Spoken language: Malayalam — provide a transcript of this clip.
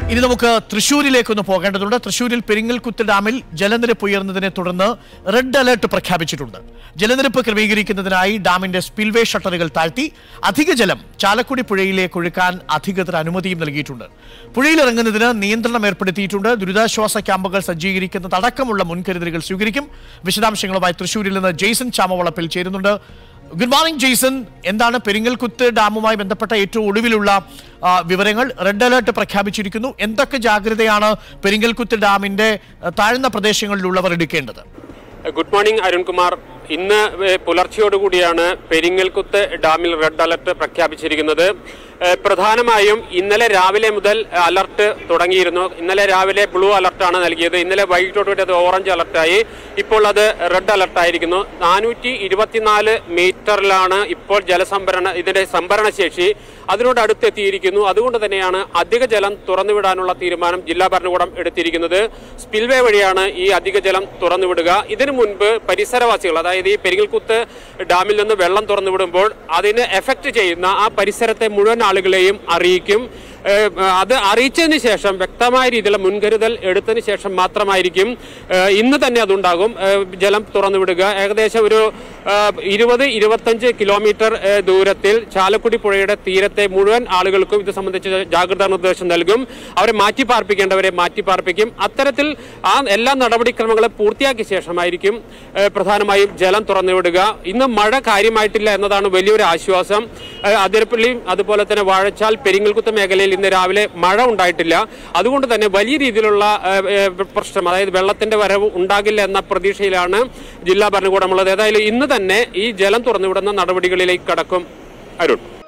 ഇനി നമുക്ക് തൃശ്ശൂരിലേക്കൊന്ന് പോകേണ്ടതുണ്ട്. തൃശ്ശൂരിൽ പെരിങ്ങൽകുത്ത് ഡാമിൽ ജലനിരപ്പ് ഉയർന്നതിനെ തുടർന്ന് റെഡ് അലർട്ട് പ്രഖ്യാപിച്ചിട്ടുണ്ട്. ജലനിരപ്പ് ക്രമീകരിക്കുന്നതിനായി ഡാമിന്റെ സ്പിൽവേ ഷട്ടറുകൾ താഴ്ത്തി അധിക ജലം ചാലക്കുടി പുഴയിലേക്ക് ഒഴുക്കാൻ അധികൃതർ അനുമതിയും നൽകിയിട്ടുണ്ട്. പുഴയിലിറങ്ങുന്നതിന് നിയന്ത്രണം ഏർപ്പെടുത്തിയിട്ടുണ്ട്. ദുരിതാശ്വാസ ക്യാമ്പുകൾ സജ്ജീകരിക്കുന്നതടക്കമുള്ള മുൻകരുതലുകൾ സ്വീകരിക്കും. വിശദാംശങ്ങളുമായി തൃശ്ശൂരിൽ നിന്ന് ജെയ്സൺ ചാമവളപ്പിൽ ചേരുന്നുണ്ട്. ഗുഡ് മോർണിംഗ് ജെയ്സൺ, എന്താണ് പെരിങ്ങൽകുത്ത് ഡാമുമായി ബന്ധപ്പെട്ട ഏറ്റവും ഒടുവിലുള്ള വിവരങ്ങൾ? റെഡ് അലർട്ട് പ്രഖ്യാപിച്ചിരിക്കുന്നു. എന്തൊക്കെ ജാഗ്രതയാണ് പെരിങ്ങൽകുത്ത് ഡാമിന്റെ താഴ്ന്ന പ്രദേശങ്ങളിലുള്ളവർ എടുക്കേണ്ടത്? Good morning Arunkumar. ഇന്ന് പുലർച്ചയോടുകൂടിയാണ് പെരിങ്ങൽകുത്ത് ഡാമിൽ റെഡ് അലർട്ട് പ്രഖ്യാപിച്ചിരിക്കുന്നത്. പ്രധാനമായും ഇന്നലെ രാവിലെ മുതൽ അലർട്ട് തുടങ്ങിയിരുന്നു. ഇന്നലെ രാവിലെ ബ്ലൂ അലർട്ടാണ് നൽകിയത്. ഇന്നലെ വൈകിട്ടോടുകൂടി അത് ഓറഞ്ച് അലർട്ടായി. ഇപ്പോൾ അത് റെഡ് അലർട്ടായിരിക്കുന്നു. 424 മീറ്ററിലാണ് ഇപ്പോൾ ഇതിന്റെ സംഭരണശേഷി. അതിനോട് അടുത്തെത്തിയിരിക്കുന്നു. അതുകൊണ്ട് തന്നെയാണ് അധിക ജലം തുറന്നുവിടാനുള്ള തീരുമാനം ജില്ലാ ഭരണകൂടം എടുത്തിരിക്കുന്നത്. സ്പിൽവേ വഴിയാണ് ഈ അധിക ജലം തുറന്നുവിടുക. ഇതിനു മുൻപ് പരിസരവാസികൾ, അതായത് ഈ പെരിങ്ങൽകുത്ത് ഡാമിൽ നിന്ന് വെള്ളം തുറന്നുവിടുമ്പോൾ അതിന് എഫക്ട് ചെയ്യുന്ന ആ പരിസരത്തെ മുഴുവൻ ആളുകളെയും അറിയിക്കും. അത് അറിയിച്ചതിന് ശേഷം വ്യക്തമായ രീതിയിലുള്ള മുൻകരുതൽ എടുത്തതിന് ശേഷം മാത്രമായിരിക്കും ഇന്ന് തന്നെ അതുണ്ടാകും ജലം തുറന്നുവിടുക. ഏകദേശം ഒരു 20-25 കിലോമീറ്റർ ദൂരത്തിൽ ചാലക്കുടി പുഴയുടെ തീരത്തെ മുഴുവൻ ആളുകൾക്കും ഇത് സംബന്ധിച്ച് ജാഗ്രതാ നിർദ്ദേശം നൽകും. അവരെ മാറ്റിപ്പാർപ്പിക്കേണ്ടവരെ മാറ്റിപ്പാർപ്പിക്കും. അത്തരത്തിൽ ആ എല്ലാ നടപടിക്രമങ്ങളും പൂർത്തിയാക്കിയ ശേഷമായിരിക്കും പ്രധാനമായും ജലം തുറന്നുവിടുക. ഇന്ന് മഴ കാര്യമായിട്ടില്ല എന്നതാണ് വലിയൊരു ആശ്വാസം. അതിരപ്പള്ളിയും അതുപോലെ തന്നെ വാഴച്ചാൽ പെരിങ്ങൽകുത്ത് മേഖലയിൽ ഇന്ന് രാവിലെ മഴ ഉണ്ടായിട്ടില്ല. അതുകൊണ്ട് തന്നെ വലിയ രീതിയിലുള്ള പ്രശ്നം, അതായത് വെള്ളത്തിന്റെ വരവ് ഉണ്ടാകില്ല എന്ന പ്രതീക്ഷയിലാണ് ജില്ലാ ഭരണകൂടമുള്ളത്. ഏതായാലും ഇന്ന് തന്നെ ഈ ജലം തുറന്നുവിടുന്ന നടപടികളിലേക്ക് കടക്കും. അരുൺ.